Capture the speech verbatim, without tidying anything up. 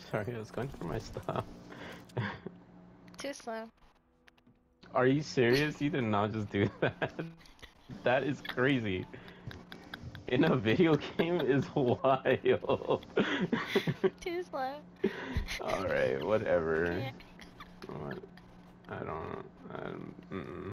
Sorry, I was going for my stuff. Too slow. Are you serious? You did not just do that. That is crazy. In a video game is wild. Too slow. Alright, whatever. Can't. What? I don't know. Um, mm -mm.